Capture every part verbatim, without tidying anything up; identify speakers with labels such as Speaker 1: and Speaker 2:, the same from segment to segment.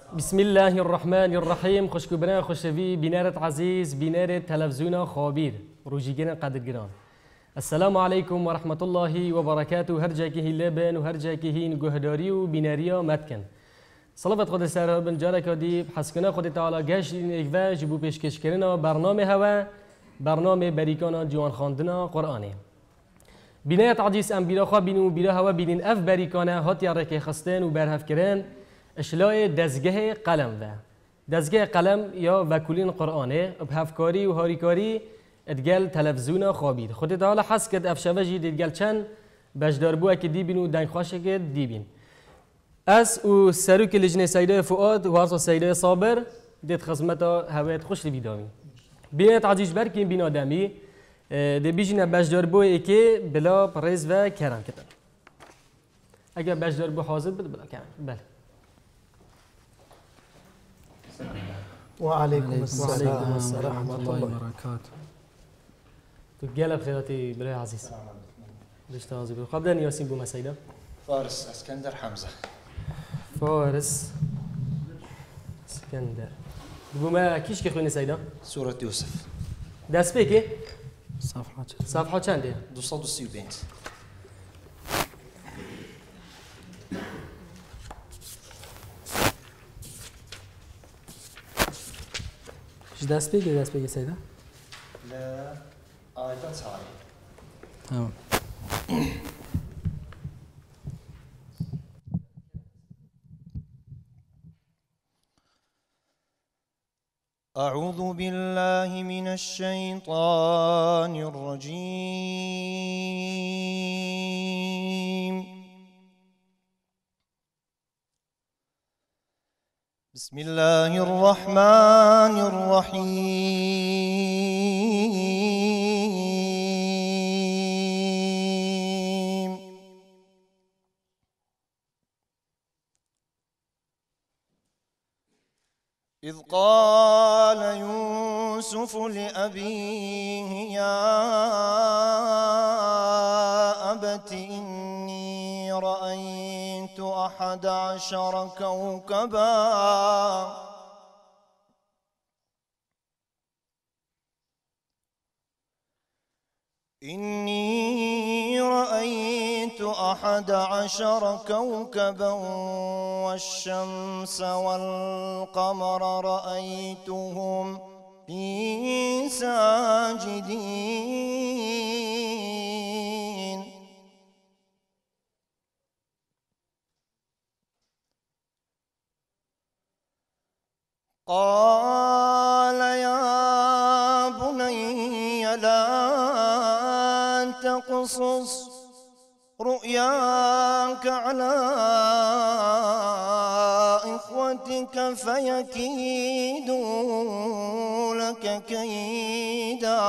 Speaker 1: بسم الله الرحمن الرحیم. خوشگوبران خوشوی بینارت عزیز بینارت تلفزیون خابیر روجیگران قدرگران. السلام علیکم و رحمت الله و برکاته. هر جا که لبن و هر جا که هین گهداری و بیناریا متکن. صلوات خود سر بن جارا کدی حسکنا خود تعالی گشت ایکوا جبو پیشکش کردن برنامه هوا برنامه بریکان جوان خواندن قرآنی. بینایت عزیز ام بیرا خواب بینو بیرا هوا بینین اف بریکانه هات یا رکی خستن و برهف کردن اشلاء دزگه قلم و دزگه قلم یا وکولین قرآنه بهفکاری و هاریکاری ادگل تلفزیون خوابید خود تعالی حس کرد افشوجی ادگل چند بجدار بو که دیبین و دنگ خوشه که دیبین از و سروک لجنه سیده فؤاد و هرسا سیده صابر دید خدمتا هوایت خوش لی بیدامی بینایت عزیز برکین بین آدمی دی بیجینه بجدار بو که بلا پریز و کرم کتن اگر بجدار بو حاضر بده بلا کرم بله.
Speaker 2: وعليكم السلام ورحمة الله
Speaker 1: وبركاته. تقال بخيراتي بلاي عزيز. ليش تازي بقول قبل أن ياسين بو مسيدة.
Speaker 3: فارس اسكندر حمزة.
Speaker 1: فارس اسكندر. بقول ما كيش كخوين سيدة؟
Speaker 3: سورة يوسف.
Speaker 1: داس بيكي؟
Speaker 2: صفحة
Speaker 1: صفحة كم دي؟
Speaker 3: دوصل دوسي وبنت.
Speaker 2: ايش داس بيجي داس بيجي سيدة؟
Speaker 3: لا آيات هاي.
Speaker 2: تمام.
Speaker 3: أعوذ بالله من الشيطان الرجيم. بسم الله الرحمن الرحيم. إذ قال يوسف لأبيه يا أبت إني رأيت أحد عشر كوكبا إني رأيت أحد عشر كوكبا والشمس والقمر رأيتهم لي ساجدين قال يا بني لا تقصص رؤياك على إخوتك فيكيدوا لك كيدا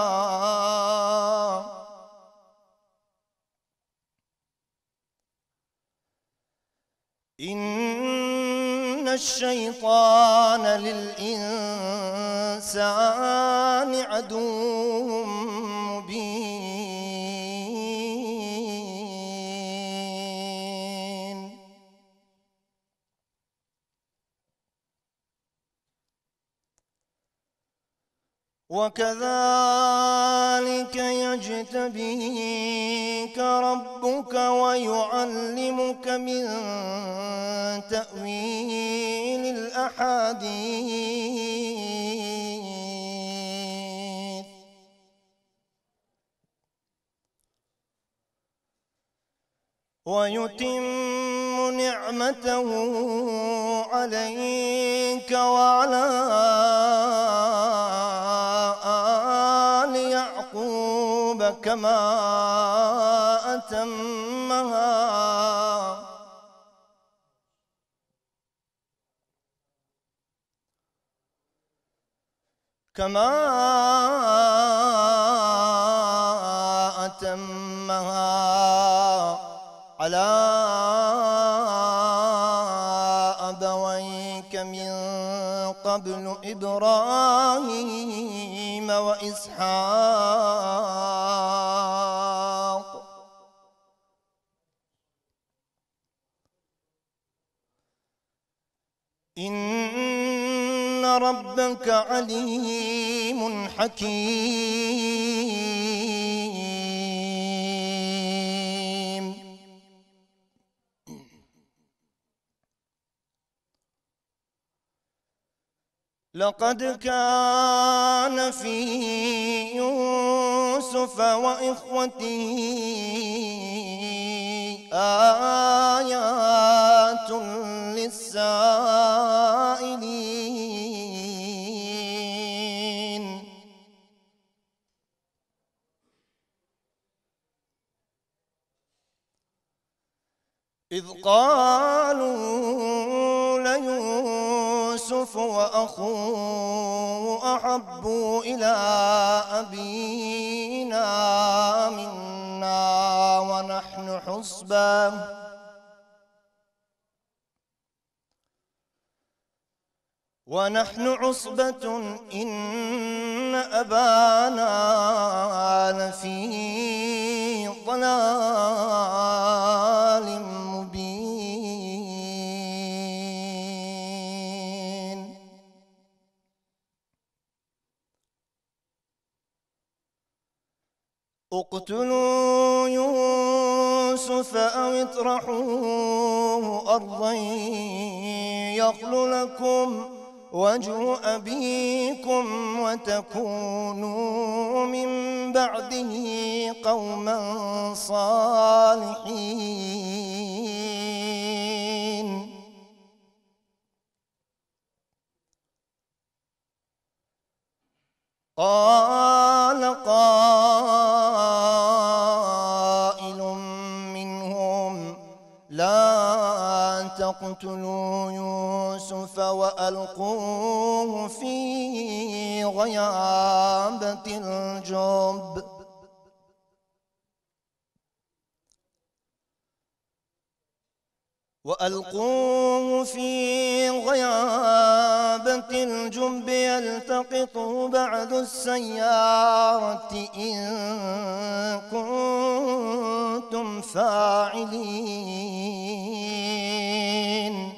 Speaker 3: إن الشيطان للإنسان عدو مبين وكذلك يجتبيك ربك ويعلمك من تأويل الأحاديث ويتم نعمته عليك وعلى آل يعقوب كما أتمها كما أتمها على أبويك من قبل إبراهيم وإسحاق إن ربك عليم حكيم. لقد كان في يوسف وإخوته آيات للسائلين. إذ قالوا ليوسف وأخوه أحب إلى أبينا منا ونحن حصبة ونحن عصبة إن أبانا لفي ضلال مبين. اقتلوا يوسف أو اطرحوه أرضا يخل لكم وجه أبيكم وتكونوا من بعده قوما صالحين. قال قائل منهم لا تقتلوا يوسف وألقوه في غيابة الجب وألقوه في غيابة الجب يلتقطه بعد السيارة إن كنتم فاعلين.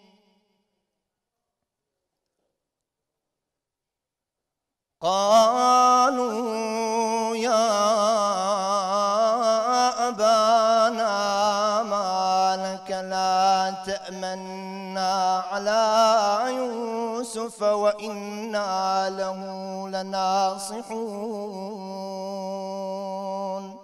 Speaker 3: قالوا يا أبانا ما لك لا تأمنا على يوسف وإنا له لناصحون.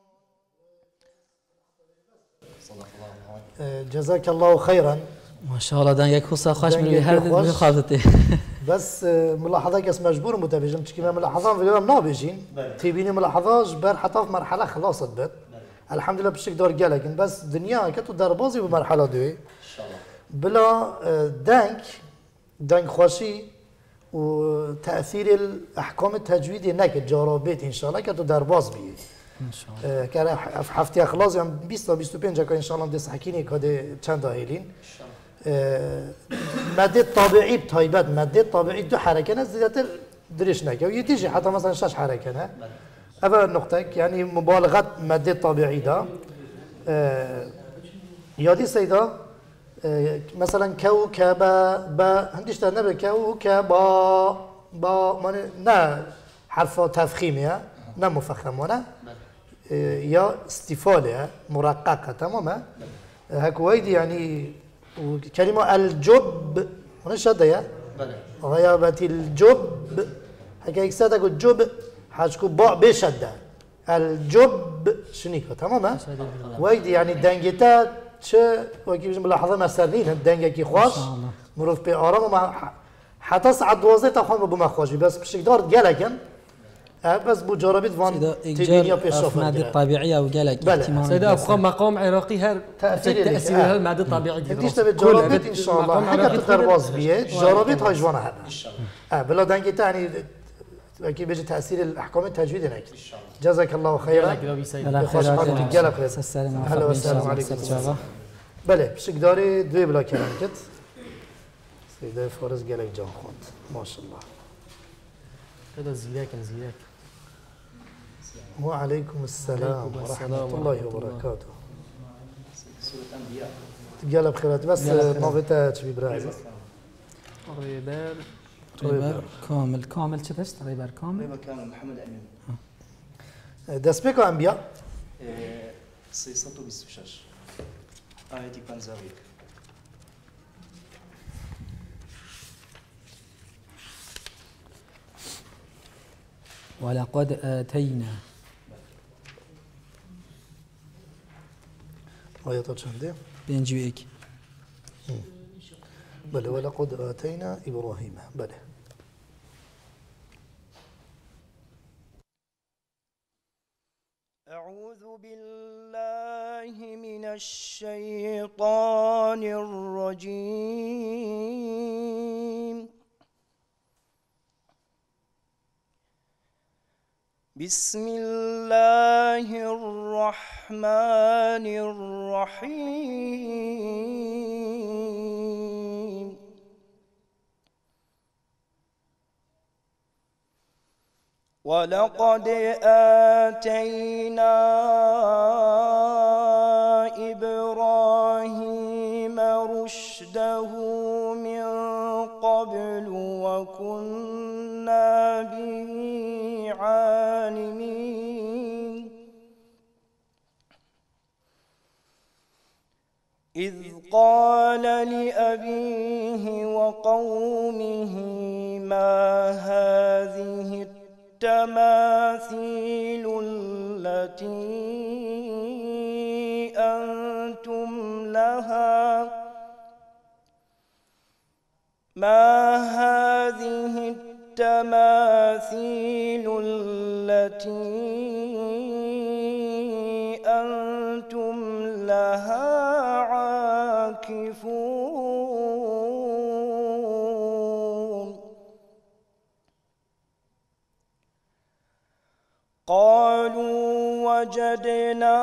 Speaker 4: جزاك الله خيرا.
Speaker 2: ما شاء الله دنگك خوصا خوش
Speaker 4: دنگك
Speaker 2: من هر
Speaker 4: خوش.
Speaker 2: مخافته.
Speaker 4: بس ملاحظه كاس مجبور متبجم تشكي ملاحظه في اليوم نابجين تبيني ملاحظه جبر حتى في مرحله خلاصت بت الحمد لله بشك دور قالك بس دنيا كتو دربازي بمرحله دوي ان شاء الله بلا دنك دنك خوشي وتاثير الاحكام التجويدي نك جرابت ان شاء الله كتو درباز بي
Speaker 2: ان شاء الله
Speaker 4: كره هفته اخلاص يوم بیست تا بیست و پنج ان شاء الله دست حکینی کده چند داهلین ماده طبيعي بتايبات ماده طبيعي دو حركه زيادة دريش نكه ويتيجي حتى مثلا شش حركه نه اول نقطه يعني مبالغه ماده طبيعي ده يادي سيدا مثلا كوكب با هنديش تنبه كوكبا با من نه حرف تفخيميه نه مفخمونه يا استفاله مرققه تماما هك وايد يعني وكلمة الجب هنا شده يا غيابة الجب هكا يكسد أقول جب حاجكو باء بشدة الجب شنيكو تمام وايد يعني دنجتا شو وكيف ملاحظة مسرين الدنجة كي خواش مروف بآرام وما حتى صعد دوازة تخون بما خواش بس بشكل دار جالكن بس بو جربت وان تبينيا بيشوف
Speaker 2: المادة الطبيعية وقالك
Speaker 1: سيدا أبقى مقام عراقي هر
Speaker 4: تأثير
Speaker 1: تأثير هذا المادة الطبيعية
Speaker 4: انتيش تبي جربت ان شاء الله حتى تدرباز بيه جربت هاي جوانا هذا ان شاء الله اه بلا دنجي تاني اكيد بيجي تأثير الاحكام التجويد هناك جزاك الله خيرا
Speaker 2: لا خير
Speaker 4: هلا والسلام عليكم بله بشك داري دوي بلا كلام كت سيدا فارس قالك جان خوند ما شاء الله
Speaker 1: هذا زيلاك زيلاك
Speaker 4: وعليكم السلام ورحمة الله وبركاته. تقلب خيرات بس نوفيتا تشبي برازي.
Speaker 1: ريبار
Speaker 2: ريبر كامل كامل چه داشت ريبر كامل
Speaker 5: ريبر كامل محمد أمين
Speaker 4: دست بك أنبياء
Speaker 5: سيصة بسوشاش آيتي بانزاويك
Speaker 2: ولقد آتينا
Speaker 4: آيات چنده؟
Speaker 2: بينجي ويك
Speaker 4: بله ولقد آتينا إبراهيم بله
Speaker 3: أعوذ بالله من الشيطان الرجيم بسم الله الرحمن الرحيم ولقد آتينا إبراهيم رشده من قبل وكنا به عالمين إذ قال لأبيه وقومه ما هذه التماثيل التي أنتم لها ما هذه التماثيل التي أنتم لها عاكفون قالوا وجدنا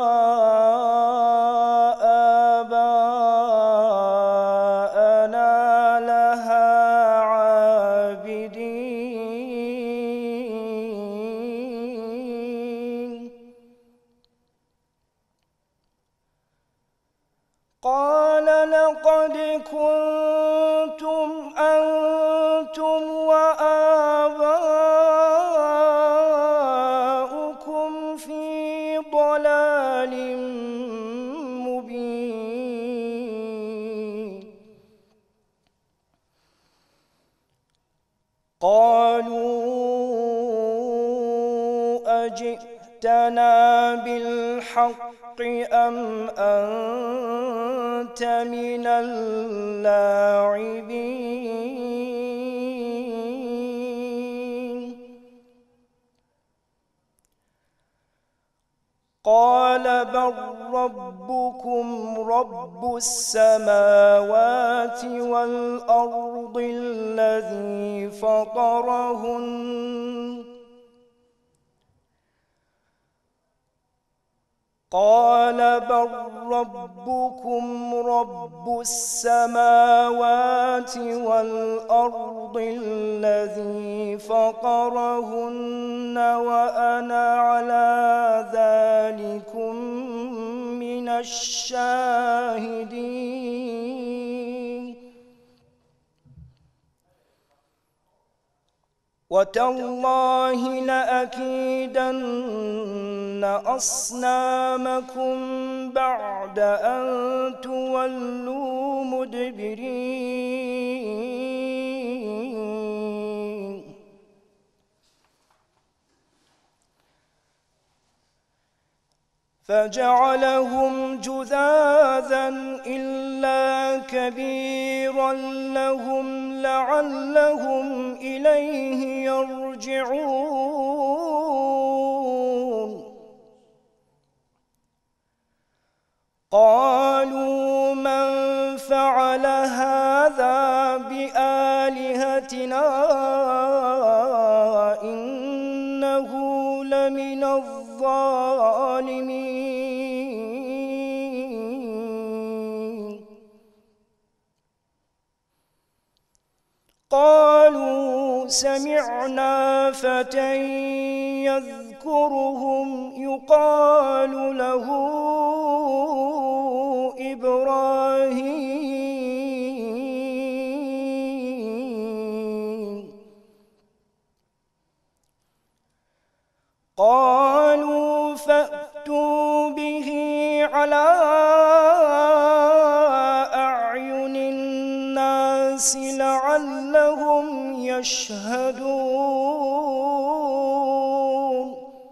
Speaker 3: آباءنا لها عابدين قال لقد كنتم أنتم وآباؤكم في ضلال مبين قالوا أجئتنا بالحق أم أنت من اللاعبين قال بل ربكم رب السماوات والأرض الذي فطرهن قال بل ربكم رب السماوات والأرض الذي فطرهن وأنا على ذلكم من الشاهدين وتالله لأكيدن أصنامكم بعد أن تولوا مدبرين فجعلهم جذاذا إلا كبيرا لهم لعلهم إليه يرجعون قالوا من فعل هذا بآلهتنا إنه لمن الظالمين قالوا سمعنا فتى يذكرهم يقال له إبراهيم قالوا فأتوا به على أعين الناس لعلهم يشهدون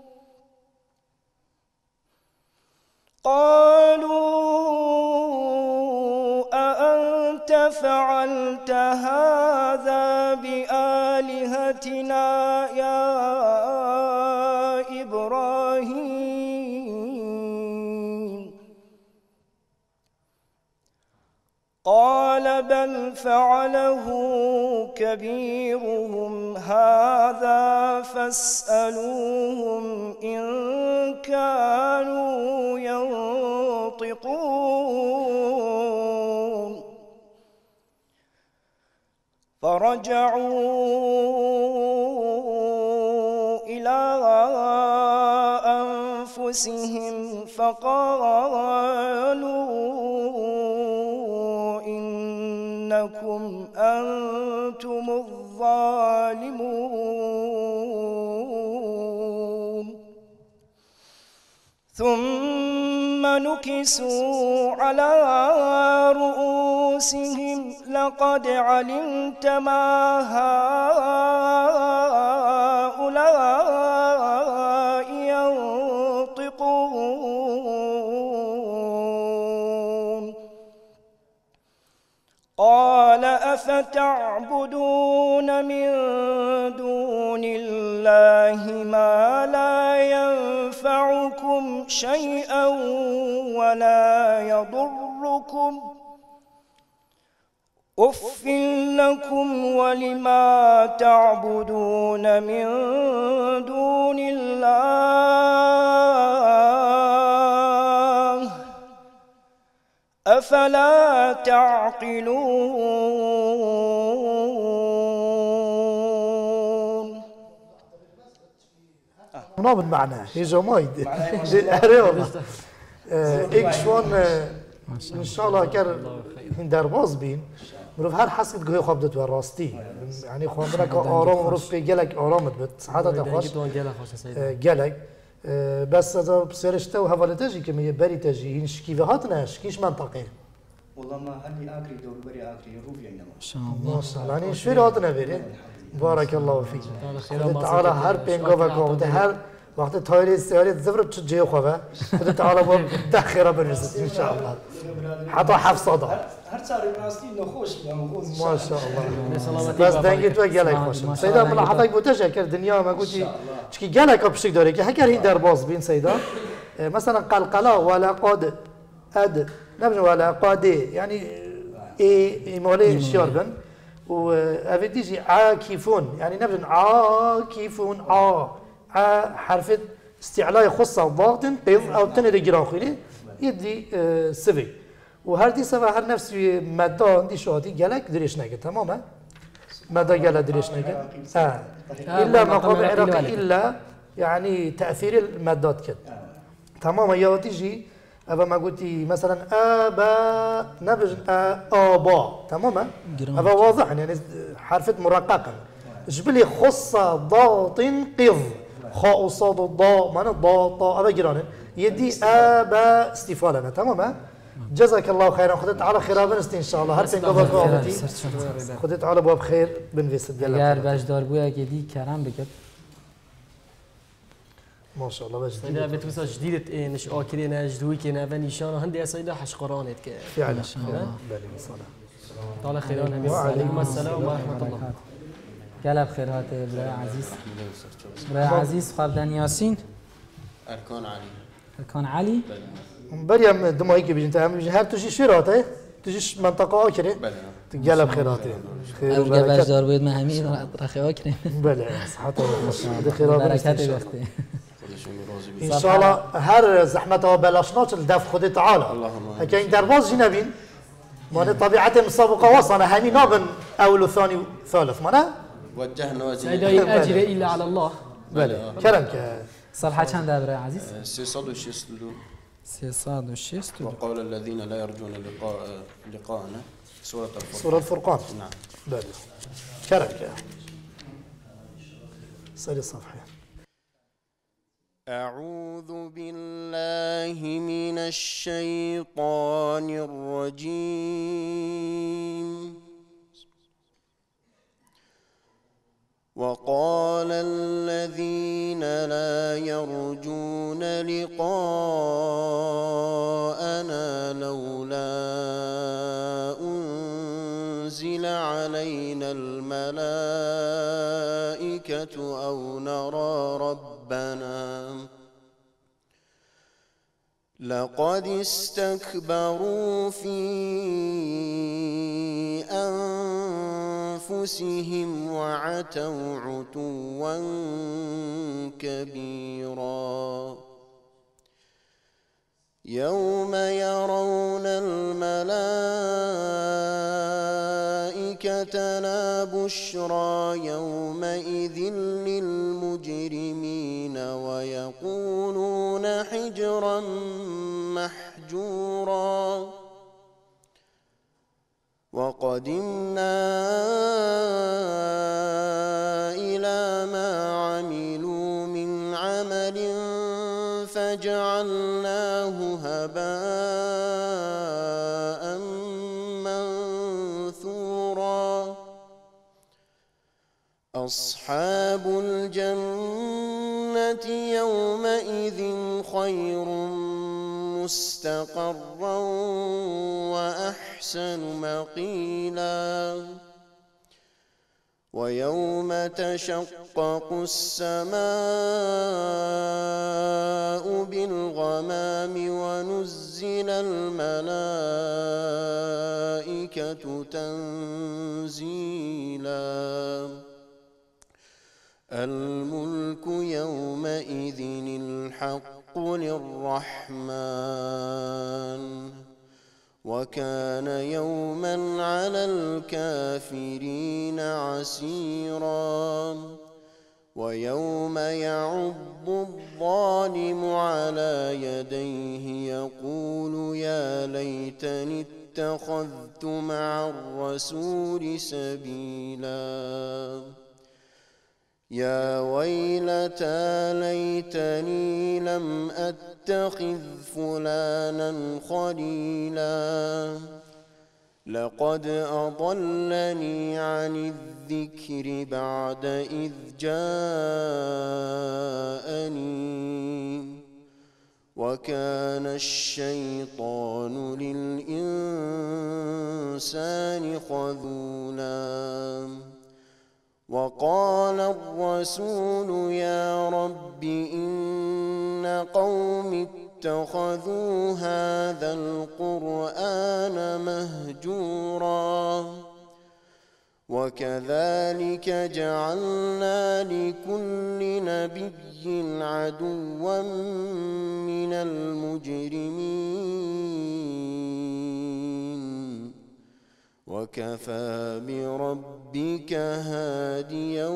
Speaker 3: قالوا أأنت فعلت هذا بآلهتنا يا إبراهيم قال بل فعله كبيرهم هذا فاسألوهم إن كانوا ينطقون فرجعوا إلى أنفسهم فقالوا إنكم أنتم الظالمون ثم نكسوا على رؤوسهم لقد علمت ما هؤلاء ينطقون قال أفتعبدون من دون الله ما لا ينفعكم شيئا ولا يضركم أف لكم ولما تعبدون من دون الله أفلا تعقلون
Speaker 4: منابن معناه هيجا مايد اري والله ايش وان ان شاء الله كر درباز بين مروف هر حسيت جوي خبطت وراستي يعني خوندرك آرام مروف في جلك آرامت بت حتى تخش جلك بس اذا بسرشته وحوالي تجي كمية بري تجي هين شكي هاتنا شكيش منطقي
Speaker 5: والله ما هني اكري دور بري اكري روفي انما
Speaker 2: ما شاء الله
Speaker 4: ما شاء الله يعني شوي هاتنا بري بارك الله فيك تعالى هر بينغوفا وقت هر وقت تايري استياري زفرت تجي خوفه خد تعالى بدخره برزت ان شاء الله حتى حف صدى
Speaker 5: هر صار راستي نخوش بمخوز
Speaker 4: ما شاء الله بس دنگی تو گلک خوشم سیدا بلا حتی بوتش کرد دنیا ما گویی چکی گلک آبشک داره که هکر این در باز بین سیدا مثلا قلقلا ولا قاد اد نبج ولا قادي يعني اي مولي شيربن و افيديجي عاكفون يعني نبج عاكفون ع حرف استعلاء خصة ضغط قيض او تنري جراخيلي يدي سفي وهردي سفا هر نفس مادة عندي شهادي جالك دريش ناكد تماما مادة جالا دريش ناكد آه. إلا مقام عراقي إلا يعني تأثير المادات كده تماما يا تيجي أبا ما قلتي مثلا أبا نبج آبا تماما أبا واضح يعني حرف مرققا جبلي خصة ضغط قيض خاء صاد الضاء معنى الضاء طاء أبا جيران يدي أبا استفالنا تماما جزاك الله خيرا خدت على خير بنستي ان شاء الله هر سنگ باب قامتي خدت على باب خير بنويست
Speaker 2: ديال اگر بجدار بويا كدي كرم بكت
Speaker 4: ما شاء الله بجد
Speaker 1: سيدا بتوسا جديدة ايه نش آكرين جدوي كنا فنيشان هندي سيدا حش قرانت ك
Speaker 4: فعلا بله صلاة
Speaker 1: تعالى خيران هم وعليكم السلام ورحمة الله
Speaker 2: قلب خيرات برای عزیز برای عزیز خواهدن یاسین
Speaker 6: ارکان علی
Speaker 2: ارکان علی
Speaker 4: بريم دمائي كي بيجي انت بيجي هل تجي شيراته تجيش منطقة آكرة
Speaker 6: بله
Speaker 4: قلب خيراته
Speaker 2: خير وبركات بجدار بيد ما همين رخي آكرة
Speaker 4: بله صحته هذا خيرات
Speaker 2: بركات بيختي
Speaker 4: ان شاء الله هر زحمته بلاشناش الدف خدي تعالى هكا ان درباز جنبين معنى طبيعة المسابقة وصلنا همين نابن اول وثاني وثالث معنى
Speaker 6: وجهنا وجهنا
Speaker 1: سيدا أجر إلا على الله
Speaker 4: بله كلامك
Speaker 2: صالحة چند برای عزیز
Speaker 6: سيصد وشيصدو
Speaker 2: سيصد وشيست
Speaker 6: وقول الذين لا يرجون لقاء لقاءنا سورة الفرقان
Speaker 4: سورة الفرقان
Speaker 6: نعم
Speaker 4: بله كلامك سالي الصفحة
Speaker 6: أعوذ بالله من الشيطان الرجيم. وقال الذين لا يرجون لقاءنا لولا أنزل علينا الملائكة أو نرى ربنا لقد استكبروا في أنفسهم وعتوا عتوا كبيرا. يوم يرون الملائكة لا بشرى يومئذ للمجرمين ويقولون حجرا محجورا. وقدمنا إلى ما عملوا من عمل فجعلناه هباء منثورا. أصحاب الجنة يومئذ خير مستقرا وأحسن مقيلا. ويوم تشقق السماء بالغمام ونزل الملائكة تنزيلا. الملك يومئذ الحق للرحمن وكان يوما على الكافرين عسيرا. ويوم يعض الظالم على يديه يقول يا ليتني اتخذت مع الرسول سبيلا. يا ويلتى ليتني لم أتخذ فلانا خليلا لقد أضلني عن الذكر بعد إذ جاءني وكان الشيطان للإنسان خذولا. وقال الرسول يا رب إن قوم اتخذوا هذا القرآن مهجورا. وكذلك جعلنا لكل نبي عدوا من المجرمين وكفى بربك هاديا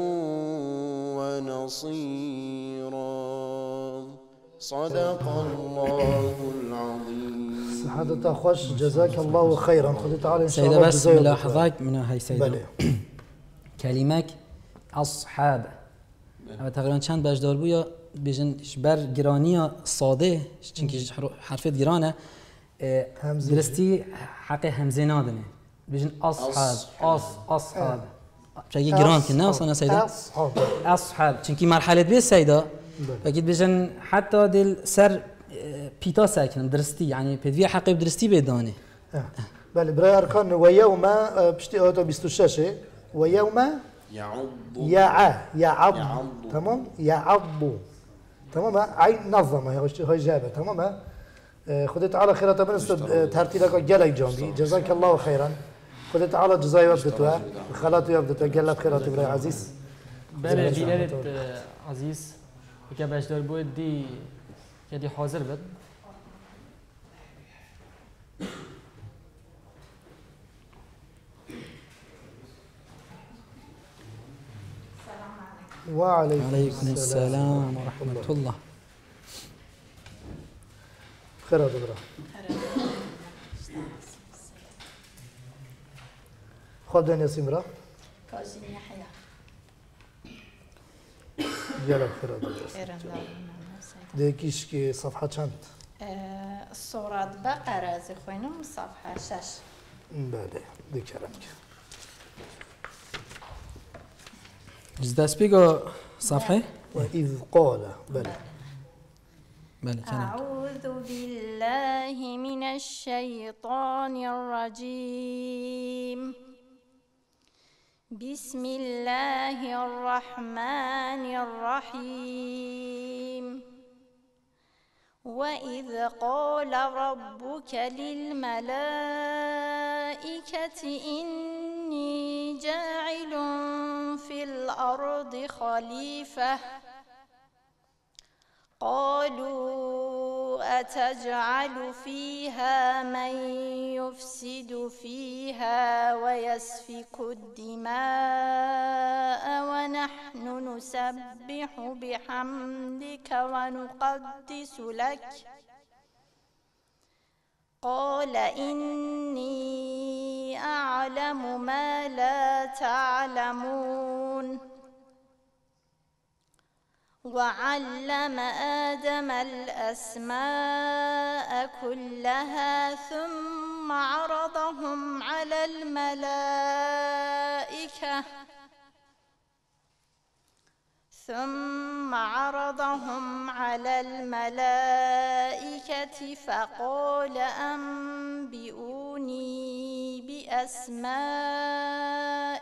Speaker 6: ونصيرا. صدق الله العظيم.
Speaker 4: صحتك خوش جزاك الله خيرا. خذ تعالى ان شاء
Speaker 2: سيدة
Speaker 4: الله.
Speaker 2: بس ملاحظات من هاي سيدة
Speaker 4: بله.
Speaker 2: كلمة أصحاب أما تقريبا چند بجدار بويا بيجن بر جرانية صاده چنكي حرفت جرانه درستي حق همزه نادنه بيجن أصحاب أص أصحاب شيء جران كنا أصلا سيدة
Speaker 4: أصحاب
Speaker 2: أصحاب چنكي مرحلة بيه سيدة فكيد بيجن حتى دل سر بيتا ساكن درستي يعني بدوية حق بدرستي بدانه.
Speaker 4: بله برای ارکان ويوم بشتي آتا بیست و شش ويوم
Speaker 6: يعض
Speaker 4: يع يعض تمام يعض تمام عين نظمه هاي جابه تمام. خذ تعالى خيرات من استاذ ترتيلك جلك جامبي جزاك الله خيرا. خذ تعالى جزاي وبدتوا خلات وبدتوا جل بخيرات برای عزيز.
Speaker 1: بله بینرت عزیز که بجدار بود دی که دی حاضر بد
Speaker 4: وعليكم
Speaker 2: السلام ورحمة الله.
Speaker 4: خير هذا برا خذ نسيم برا
Speaker 7: كازم يحيى
Speaker 4: يلا خير هذا
Speaker 7: خير الله
Speaker 4: دیکیش که صفحه چند؟
Speaker 7: سورة بقرة زي خوينم صفحة شش.
Speaker 4: بله دیکرم که.
Speaker 2: جداس بيجو صفحة
Speaker 4: وإذ قال بله.
Speaker 2: بله كلام.
Speaker 7: أعوذ بالله من الشيطان الرجيم. بسم الله الرحمن الرحيم. وإذ قال ربك للملائكة إني جاعل في الأرض خليفة قالوا أتجعل فيها من يفسد فيها ويسفك الدماء ونحن نسبح بحمدك ونقدس لك قال إني أعلم ما لا تعلمون وعلم آدم الأسماء كلها ثم عرضهم على الملائكة ثم عرضهم على الملائكة فقال أنبئوني بأسماء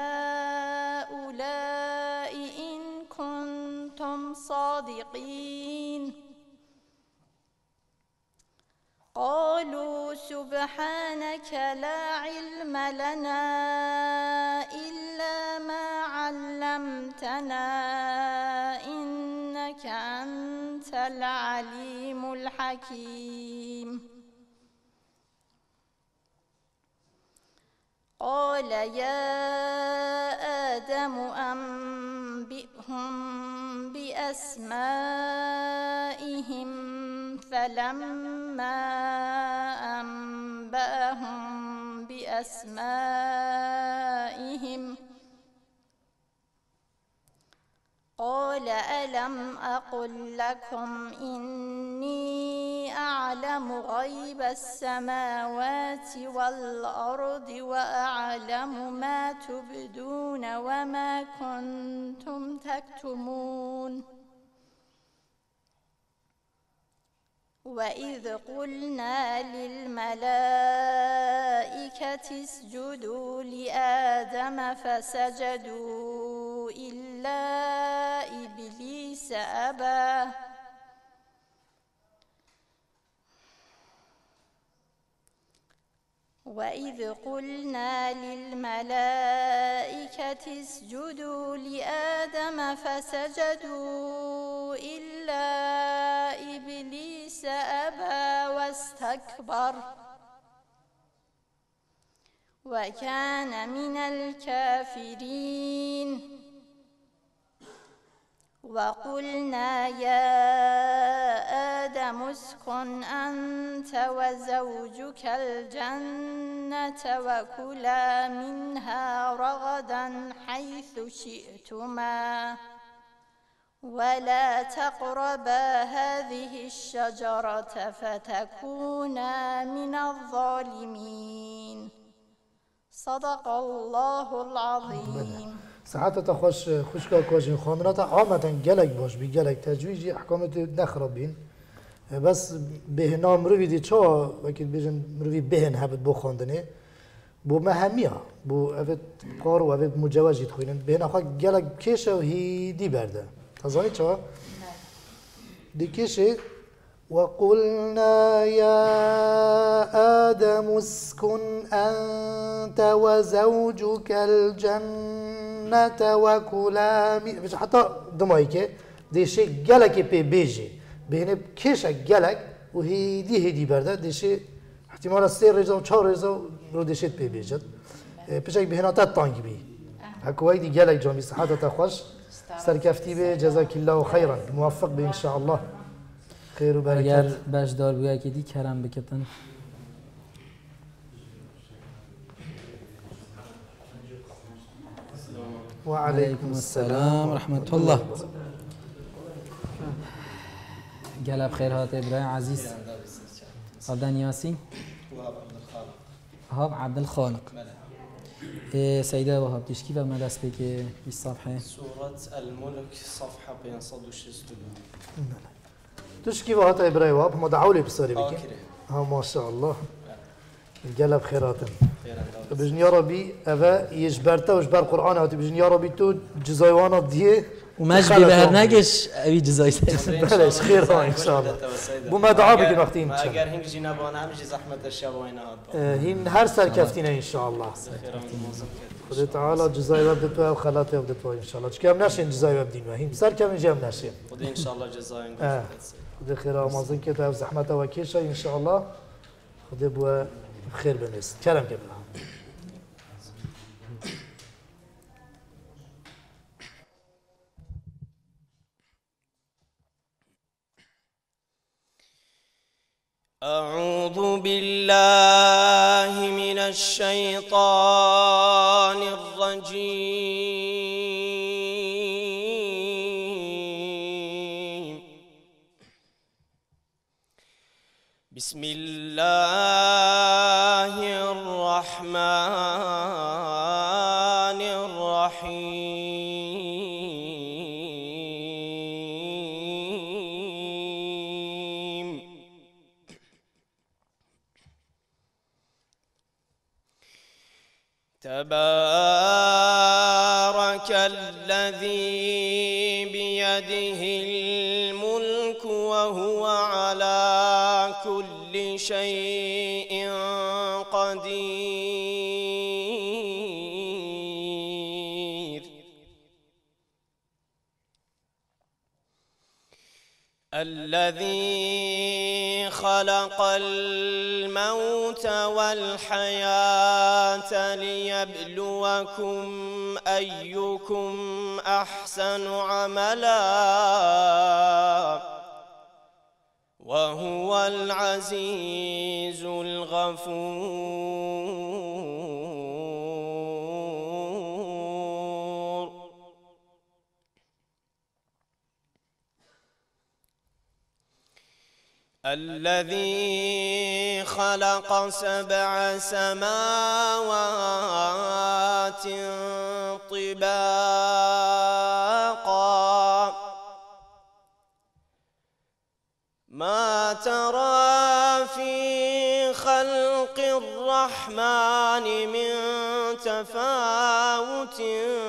Speaker 7: هؤلاء إن كنتم صادقين قالوا سبحانك لا علم لنا إلا ما علمتنا إنك أنت العليم الحكيم قال يا آدم أنبئهم بأسمائهم فلما أنبأهم بأسمائهم قال ألم أقل لكم إني أعلم غيب السماوات والأرض وأعلم ما تبدون وما كنتم تكتمون وإذ قلنا للملائكة اسجدوا لآدم فسجدوا إلا إبليس أبى وإذ قلنا للملائكة اسجدوا لآدم فسجدوا إلا إبليس أبى واستكبر وكان من الكافرين وقلنا يا آدم اسكن أنت وزوجك الجنة وكلا منها رغدا حيث شئتما ولا تقربا هذه الشجرة فتكونا من الظالمين صدق الله العظيم.
Speaker 4: ساعات تا خوش خوشگاه کاجین خواندنات عامتا گلک باش بی گلک تجویزی احکامت نخراب بین بس به نام روی دی چا وقتی بیشن روی بهن هبت بو خواندنه بو مهمیه بو اوت قار و اوت مجوزی تخوینن بهن آخه گلک کشه و هیدی برده تازانی چا دی کشه وقلنا يا آدم اسكن أنت وزوجك الجنة وكلا مش حتى دمايك دي شيء جلك بي بيجي بينه كيش جلك وهي دي هدي برده دي شيء احتمال سير رجال وشهر رجال رو دي شيء بي بيجت بيشك بهنا تطانج بي هكواي دي جلك جامي صحة تخوش سركفتي به جزاك الله خيرا موفق به إن شاء الله خير وبركات.
Speaker 2: اگر بجدار بویا که دی کرم بکتن.
Speaker 4: وعليكم
Speaker 2: السلام ورحمة الله. قلب خير هات إبراهيم عزيز غدان ياسين
Speaker 6: وهاب عبد الخالق
Speaker 2: هاب عبد الخالق إيه سيدة وهاب تشكي فما دست بك الصفحة
Speaker 6: سورة الملك صفحة بين صد وشستون
Speaker 4: تشكي وهات إبراهيم وهاب ما دعوا لي بصاري بك
Speaker 6: آكره
Speaker 4: ها ما شاء الله قلب خيراتن
Speaker 6: خيرا
Speaker 4: بجن يا ربي أبا يجبرته وجبر قرآن هاتي بجن يا ربي تو جزايوانا ديه
Speaker 2: وماش ببهر ناقش أبي جزاي
Speaker 4: بلاش خير ها إن شاء الله بما دعا بك وقتين
Speaker 6: ما أجر هنگ جينا بانا همش زحمة الشبوين هاد
Speaker 4: هين هر سر كفتين إن شاء الله
Speaker 6: خيرا موزم
Speaker 4: خدا تعالى جزاي وبدت و خلاته وبدت إن شاء الله كم نشين جزاي وبدين وهين سر كم جام نشين
Speaker 6: خدا إن شاء الله جزاين
Speaker 4: آه خدا خير مازن كده زحمته وكيشة إن شاء الله خدا بوا خير بنس كلام كبلا
Speaker 3: أعوذ بالله من الشيطان الرجيم بسم الله الرحمن الرحيم تبارك الذي بيده الملك وهو على كل شيء قدير الذي خلق الموت والحياة ليبلوكم أيكم أحسن عملا وهو العزيز الغفور الذي خلق سبع سماوات طباقا ما ترى في خلق الرحمن من تفاوت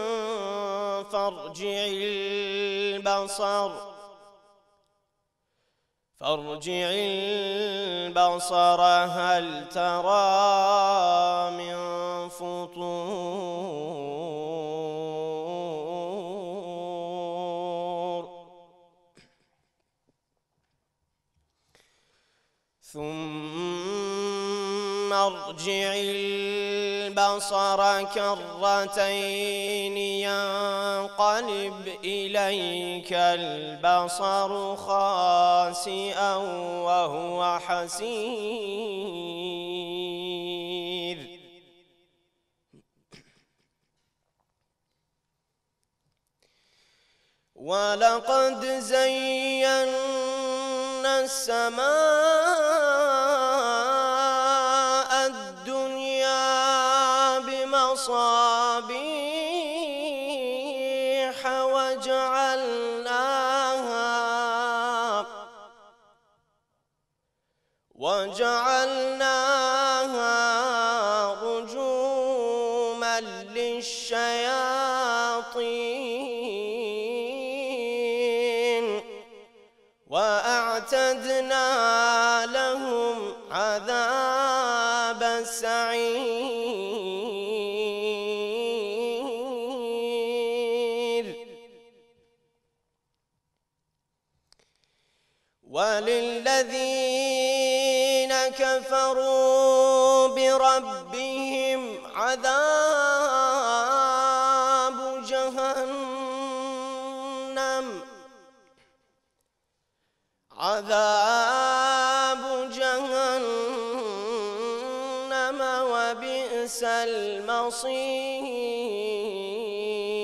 Speaker 3: فارجع البصر فارجع البصر هل ترى من فطور ثم ارجع البصر كرتين ينقلب إليك البصر خاسئا وهو حسير ولقد زينا السماء الدنيا بمصابيح وجعلناها وجعلناها رجوما للشياطين وأعتدنا لهم عذاب السعير وللذين كفروا بربهم عذاب جهنم عذاب جهنم وبئس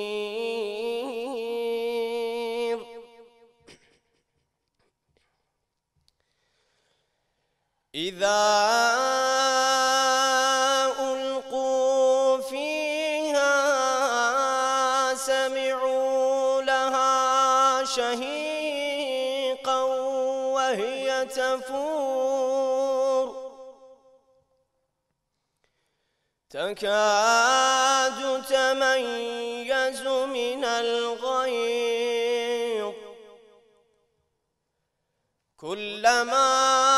Speaker 3: المصير إذا ألقوا فيها سمعوا لها شهيقا وهي تفور تكاد تميز من الغيظ كلما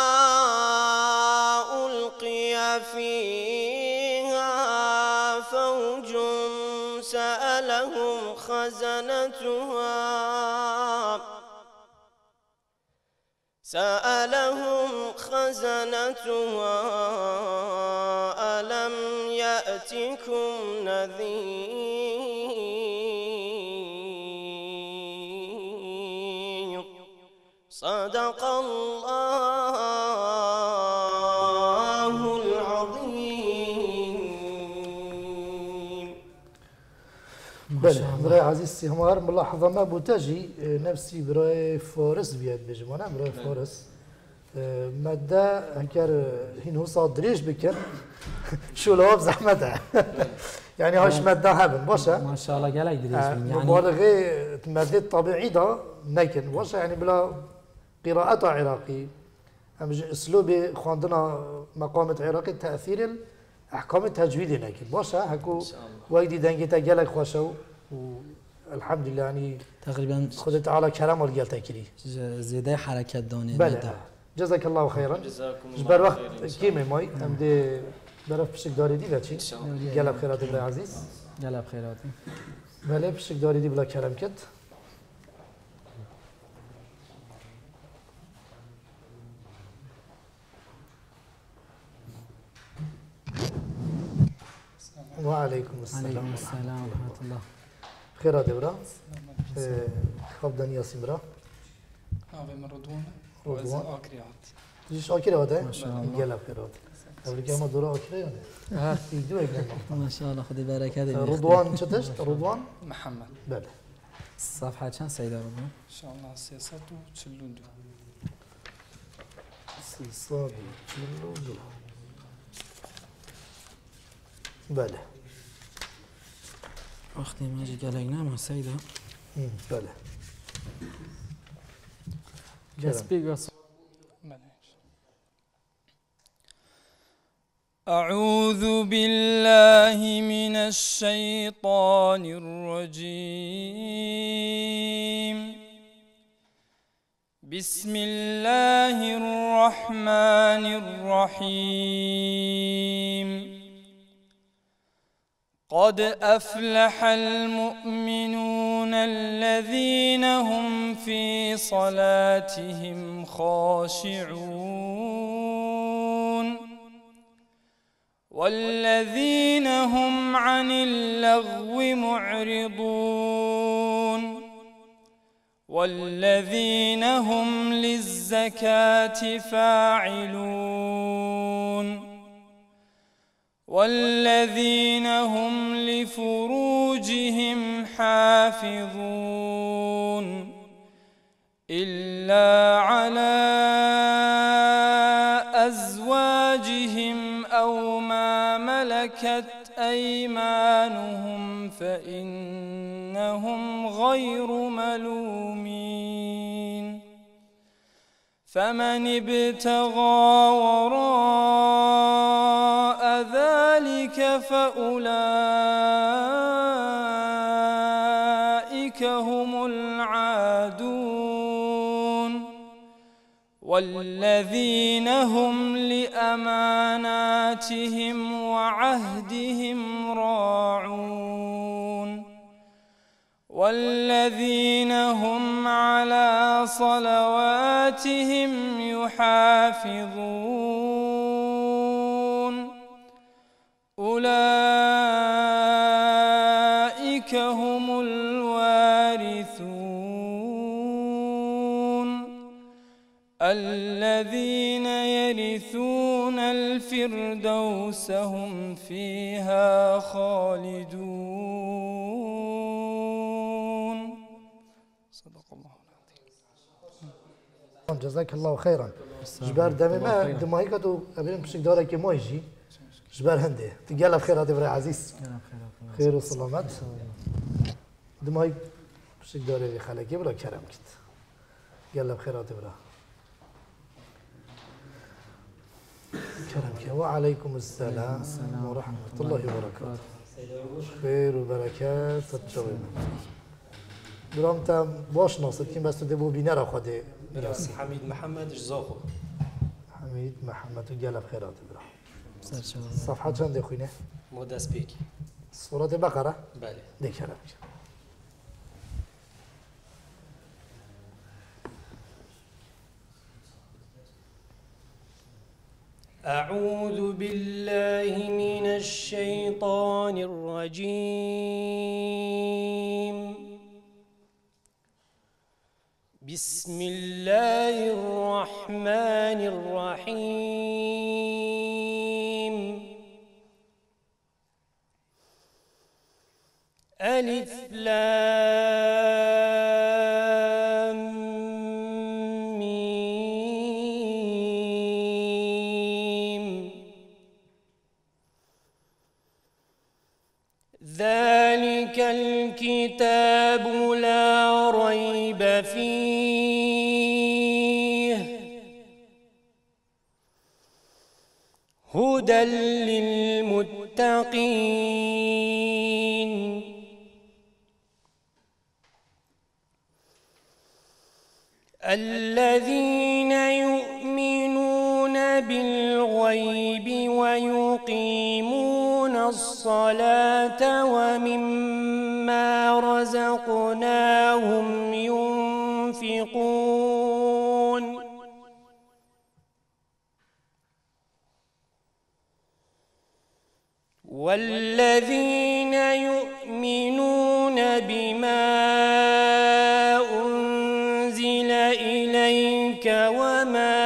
Speaker 3: ألقي فيها فوج سألهم خزنتها سألهم خزنتها ألم يأتكم نذير صدق الله العظيم.
Speaker 4: بله برای عزیز سیمار ملاحظه ما بوتاجی نفسی برای فارس بیاد بجمانه برای فارس ماده اگر هین حساد دریش بکن شلوب زحمته يعني هاش ماده هبن باشه
Speaker 2: ما شاء الله قالك دريس يعني
Speaker 4: مبالغه ماده طبيعي ده نكن باشه يعني بلا قراءة عراقي هم اسلوب خواندنا مقامة عراقي تأثير احكام التجويد نكن باشه هكو وايدي دنگتا قالك خوشو والحمد لله يعني
Speaker 2: تقريبا
Speaker 4: خذ تعالى كلام والقال تاكلي
Speaker 2: زياده حركات دوني
Speaker 4: بله جزاك الله خيرا
Speaker 6: جزاكم الله
Speaker 4: جبر وقت
Speaker 6: خير.
Speaker 4: كيمي ماي ام دي برف بشك داري دي بچي قال بخيرات الله عزيز
Speaker 2: قال بخيراتي
Speaker 4: بله بشك داري دي بلا كلام كت وعليكم السلام
Speaker 2: عليكم السلام ورحمة الله.
Speaker 4: خيرات برا خب دنيا سمرا
Speaker 8: هذا من رضوان
Speaker 4: رضوان.
Speaker 8: آكريات
Speaker 4: جيش آكري هذا
Speaker 2: ما شاء الله.
Speaker 4: قال بخيرات قبل كم دورة آكري يعني ها يدو يقول
Speaker 2: ما شاء الله خذي بالك هذه
Speaker 4: رضوان شتشت رضوان
Speaker 8: محمد
Speaker 4: بله
Speaker 2: الصفحة كان سيدة رضوان
Speaker 8: إن شاء الله سياسات وتشلون
Speaker 4: سيصاد جلودو بله
Speaker 2: أختي ماجي قال لك نعم سيدة
Speaker 4: مم، بله
Speaker 1: Speak
Speaker 8: أعوذ بالله من الشيطان الرجيم بسم الله الرحمن الرحيم قد أفلح المؤمنون الذين هم في صلاتهم خاشعون والذين هم عن اللغو معرضون والذين هم للزكاة فاعلون والذين هم لفروجهم حافظون إلا على أزواجهم أو ما ملكت أيمانهم فإنهم غير ملومين فمن ابتغى وراء ذلك فأولئك هم العادون والذين هم لأماناتهم وعهدهم راعون والذين هم على صلواتهم يحافظون أولئك هم الوارثون الذين يرثون الفردوس هم فيها خالدون صدق الله العظيم.
Speaker 4: جزاك الله خيرا جبار دم ما دماغي كتو أبين بشك دارا كي ما يجي جبار هندي تجعل بخيرات برا عزيز خير وسلامات دماغي بشك دارا في خلقي برا كرم كت جعل بخيرات برا كرم كي وعليكم السلام ورحمة الله وبركاته خير وبركات تتشوي برام تام باش ناصر كیم بس تو دبو بینه را خوده
Speaker 6: حميد محمد جزاخو
Speaker 4: حمید محمد و گل بخیرات برا
Speaker 2: سرچه
Speaker 4: صفحه چند خوینه
Speaker 6: مدس بيكي
Speaker 4: سورة بقره
Speaker 6: بله
Speaker 4: دکرم
Speaker 3: أعوذ بالله من الشيطان الرجيم بسم الله الرحمن الرحيم ألف لام ميم ذلك الكتاب لا ريب فيه هدى للمتقين الذين يؤمنون بالغيب ويقيمون الصلاة ومما رزقناهم ينفقون والذين يؤمنون بما أنزل إليك وما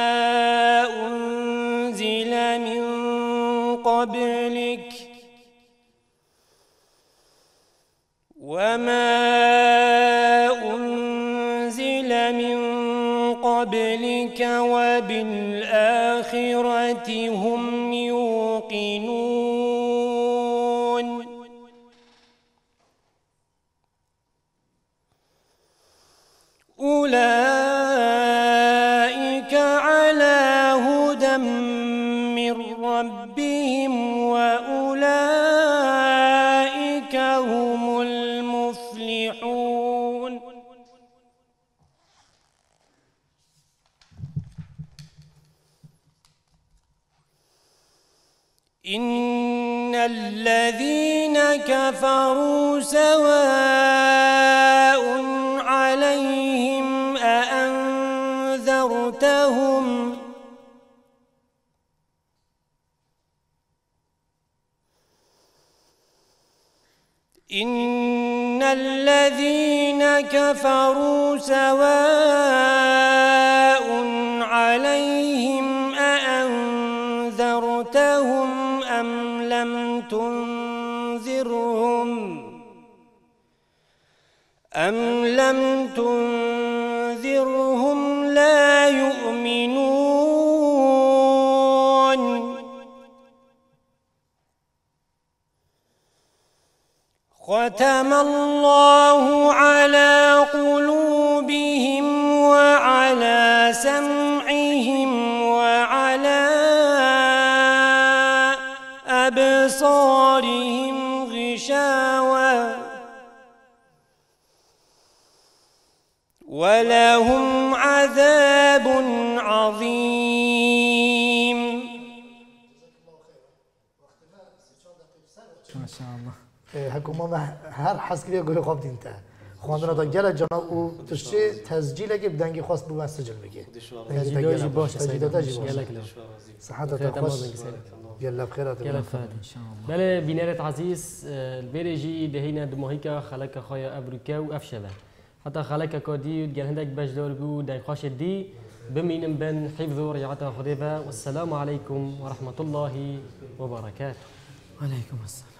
Speaker 3: أنزل من قبلك وما أنزل من قبلك وبالآخرة هم يوقنون أولئك على هدى من ربهم وأولئك هم المفلحون إن الذين كفروا سواء عليهم أأنذرتهم إن الذين كفروا سواء عليهم أأنذرتهم أم لم تنذرهم أم لم تنذرهم لا يؤمنون ختم الله على قلوبهم وعلى سمعهم وعلى أبصارهم غشاوة ولهم عذاب عظيم
Speaker 2: ما شاء الله
Speaker 4: هكو ما هر حس كده يقول خواب دينته خواندنا دا گله جنا او تشتی تسجیل اگه بدنگی خواست بو مسجل بگی
Speaker 1: تسجیل باشه
Speaker 4: تسجیل باشه
Speaker 1: يلا
Speaker 4: صحتك خوش يلا بخير
Speaker 1: يلا فات ان شاء الله بله بینرت عزیز البرجی دهینا دماهیکا خلق خایا ابروکا و افشبه حتى خلق كودي وتقال هندك باش دورجو داي خوش دي بمين بن حفظ ورعاية خديبة والسلام عليكم ورحمة الله وبركاته.
Speaker 2: وعليكم السلام.